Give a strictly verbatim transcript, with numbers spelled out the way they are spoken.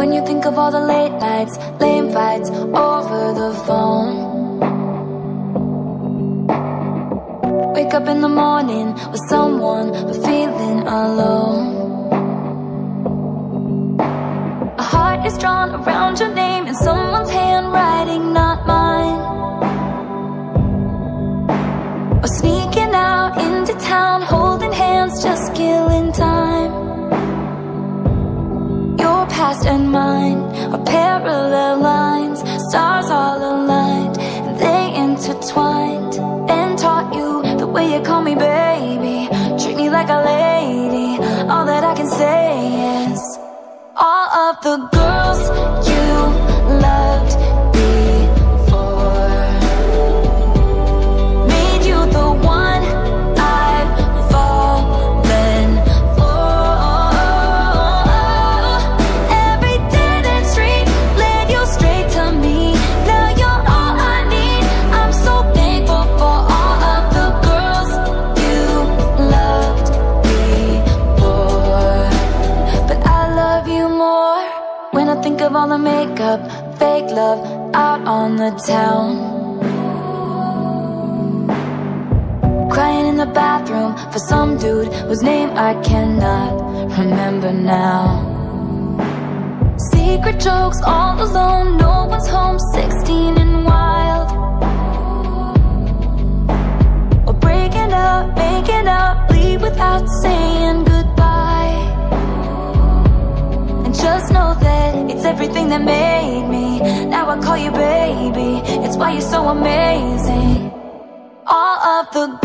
When you think of all the late nights, lame fights over the phone. Wake up in the morning with someone but feeling alone. A heart is drawn around your name in someone's handwriting, not mine. Or sneaking out into town, holding hands, just killing time. Your past and mine are parallel lines, stars all aligned, and they intertwined. And taught you the way you call me baby, treat me like a lady. All that I can say is, all of the girls you loved before made you the one I've fallen for. Every dead end street led you straight to me. Now you're all I need. I'm so thankful for all of the girls you loved before, but I love you more when I think of all the makeup, fake love out on the town. Crying in the bathroom for some dude whose name I cannot remember now. Secret jokes all alone, no one's home, sixteen and wild. Or breaking up, making up, leave without saying goodbye. And just know that it's everything that made me. Now I call you baby, it's why you're so amazing. All of the